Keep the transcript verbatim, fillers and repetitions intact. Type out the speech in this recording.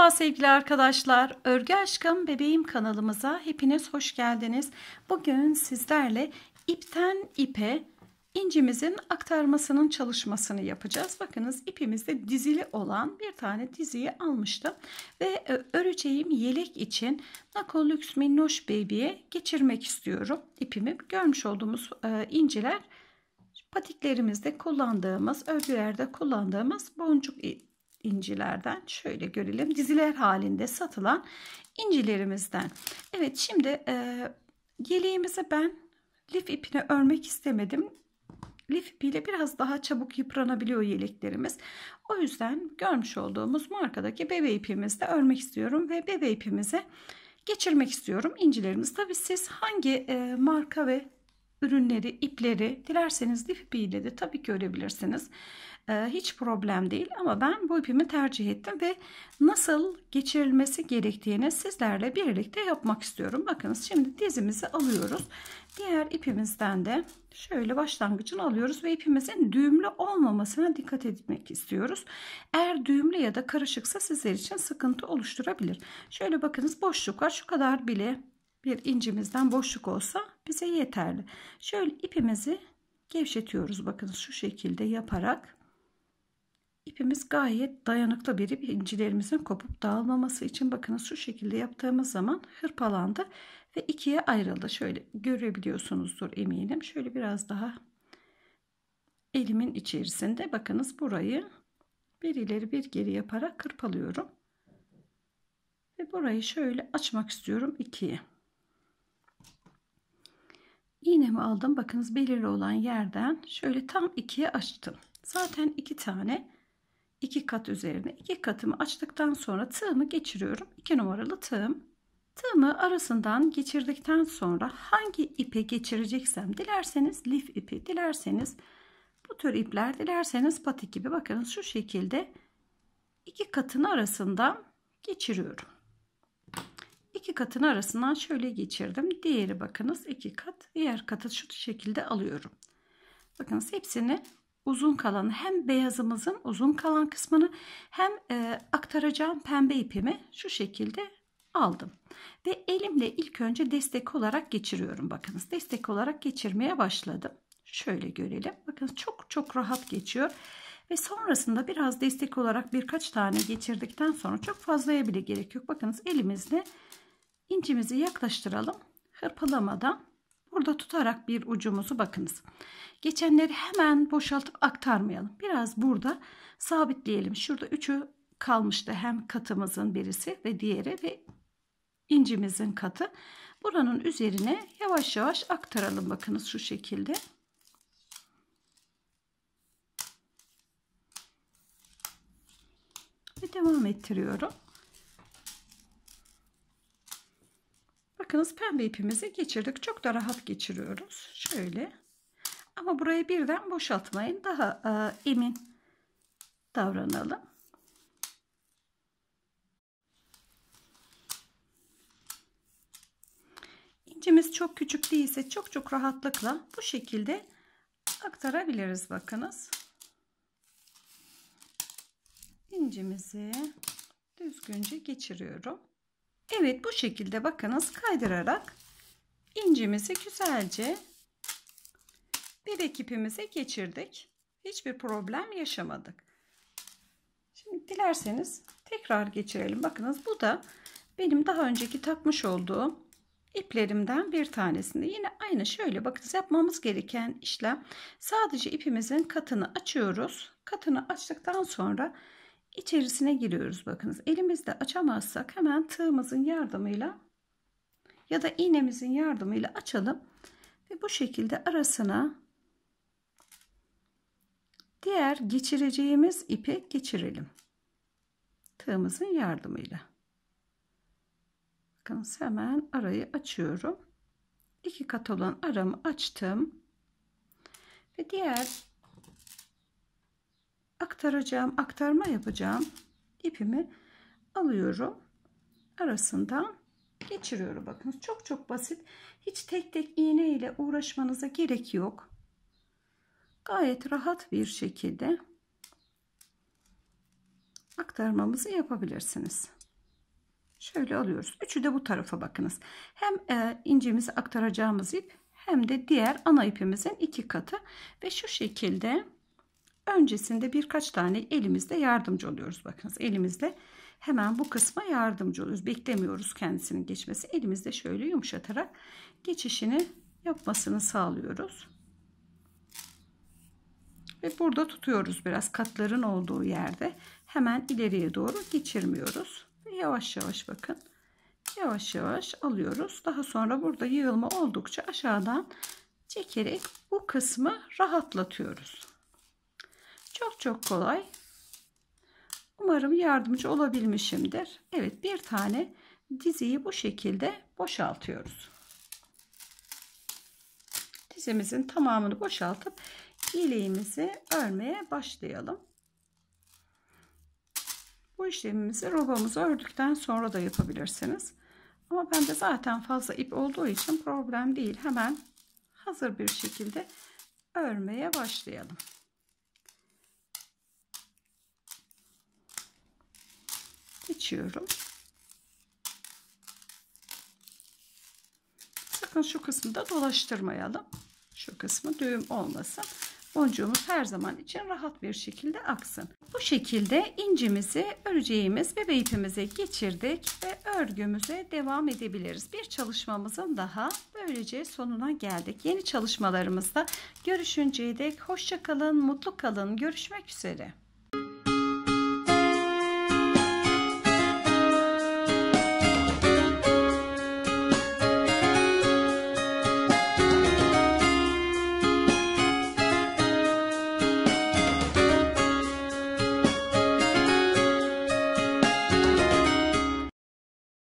Merhaba sevgili arkadaşlar. Örgü Aşkım Bebeğim kanalımıza hepiniz hoş geldiniz. Bugün sizlerle ipten ipe incimizin aktarmasının çalışmasını yapacağız. Bakınız ipimizde dizili olan bir tane diziyi almıştım. Ve öreceğim yelek için Nako Lux Minnoş Baby'ye geçirmek istiyorum. İpimi görmüş olduğumuz inciler patiklerimizde kullandığımız, örgülerde kullandığımız boncuk incilerden, şöyle görelim, diziler halinde satılan incilerimizden. Evet, şimdi e, yeleğimizi ben lif ipine örmek istemedim. Lif ipiyle biraz daha çabuk yıpranabiliyor yeleklerimiz. O yüzden görmüş olduğumuz markadaki bebe ipimizde örmek istiyorum ve bebe ipimize geçirmek istiyorum incilerimiz. Tabii siz hangi e, marka ve ürünleri, ipleri dilerseniz lif ipiyle de tabii ki örebilirsiniz. Hiç problem değil ama ben bu ipimi tercih ettim ve nasıl geçirilmesi gerektiğini sizlerle birlikte yapmak istiyorum. Bakınız şimdi dizimizi alıyoruz. Diğer ipimizden de şöyle başlangıcını alıyoruz ve ipimizin düğümlü olmamasına dikkat etmek istiyoruz. Eğer düğümlü ya da karışıksa sizler için sıkıntı oluşturabilir. Şöyle bakınız, boşluk var. Şu kadar bile bir incimizden boşluk olsa bize yeterli. Şöyle ipimizi gevşetiyoruz. Bakınız şu şekilde yaparak. İpimiz gayet dayanıklı bir ip, incilerimizin kopup dağılmaması için. Bakınız şu şekilde yaptığımız zaman hırpalandı ve ikiye ayrıldı. Şöyle görebiliyorsunuzdur eminim. Şöyle biraz daha elimin içerisinde bakınız burayı bir ileri bir geri yaparak hırpalıyorum. Ve burayı şöyle açmak istiyorum ikiye. İğnemi aldım. Bakınız belirli olan yerden şöyle tam ikiye açtım. Zaten iki tane iki kat üzerine iki katımı açtıktan sonra tığımı geçiriyorum. iki numaralı tığım. Tığımı arasından geçirdikten sonra hangi ipe geçireceksem, dilerseniz lif ipi, dilerseniz bu tür ipler, dilerseniz patik gibi, bakınız şu şekilde iki katın arasından geçiriyorum. İki katın arasından şöyle geçirdim. Diğeri bakınız iki kat. Diğer katı şu şekilde alıyorum. Bakınız hepsini uzun kalan, hem beyazımızın uzun kalan kısmını hem e, aktaracağım pembe ipimi şu şekilde aldım. Ve elimle ilk önce destek olarak geçiriyorum. Bakınız destek olarak geçirmeye başladım. Şöyle görelim. Bakın çok çok rahat geçiyor. Ve sonrasında biraz destek olarak birkaç tane geçirdikten sonra, çok fazlaya bile gerek yok. Bakınız elimizle incimizi yaklaştıralım. Hırpalamadan burada tutarak bir ucumuzu, bakınız. Geçenleri hemen boşaltıp aktarmayalım. Biraz burada sabitleyelim. Şurada üçü kalmıştı. Hem katımızın birisi ve diğeri ve incimizin katı. Buranın üzerine yavaş yavaş aktaralım. Bakınız şu şekilde. Ve devam ettiriyorum. Bakınız pembe ipimizi geçirdik. Çok da rahat geçiriyoruz. Şöyle. Ama burayı birden boşaltmayın. Daha e, emin davranalım. İncimiz çok küçük değilse çok çok rahatlıkla bu şekilde aktarabiliriz. Bakınız. İncimizi düzgünce geçiriyorum. Evet, bu şekilde bakınız kaydırarak incimizi güzelce bebek ipimize geçirdik. Hiçbir problem yaşamadık. Şimdi dilerseniz tekrar geçirelim. Bakınız bu da benim daha önceki takmış olduğum iplerimden bir tanesinde. Yine aynı şöyle bakınız, yapmamız gereken işlem sadece ipimizin katını açıyoruz. Katını açtıktan sonra içerisine giriyoruz. Bakınız elimizde açamazsak hemen tığımızın yardımıyla ya da iğnemizin yardımıyla açalım ve bu şekilde arasına diğer geçireceğimiz ipi geçirelim tığımızın yardımıyla. Bakınız hemen arayı açıyorum. İki kat olan aramı açtım ve diğer aktaracağım, aktarma yapacağım ipimi alıyorum. Arasından geçiriyorum. Bakın çok çok basit. Hiç tek tek iğne ile uğraşmanıza gerek yok. Gayet rahat bir şekilde aktarmamızı yapabilirsiniz. Şöyle alıyoruz. Üçü de bu tarafa bakınız. Hem e, incimizi aktaracağımız ip hem de diğer ana ipimizin iki katı ve şu şekilde öncesinde birkaç tane elimizle yardımcı oluyoruz. Bakınız elimizle hemen bu kısma yardımcı oluyoruz. Beklemiyoruz kendisinin geçmesi. Elimizle şöyle yumuşatarak geçişini yapmasını sağlıyoruz. Ve burada tutuyoruz biraz katların olduğu yerde. Hemen ileriye doğru geçirmiyoruz. Ve yavaş yavaş bakın. Yavaş yavaş alıyoruz. Daha sonra burada yığılma oldukça aşağıdan çekerek bu kısmı rahatlatıyoruz. Çok çok kolay. Umarım yardımcı olabilmişimdir. Evet, bir tane diziyi bu şekilde boşaltıyoruz. Dizimizin tamamını boşaltıp iğneğimizi örmeye başlayalım. Bu işlemimizi robamızı ördükten sonra da yapabilirsiniz. Ama bende zaten fazla ip olduğu için problem değil. Hemen hazır bir şekilde örmeye başlayalım. Geçiyorum. Sakın şu kısmı da dolaştırmayalım. Şu kısmı düğüm olmasın. Boncuğumuz her zaman için rahat bir şekilde aksın. Bu şekilde incimizi öreceğimiz bebe ipimize geçirdik ve örgümüze devam edebiliriz. Bir çalışmamızın daha böylece sonuna geldik. Yeni çalışmalarımızda görüşünceye dek hoşça kalın, mutlu kalın. Görüşmek üzere.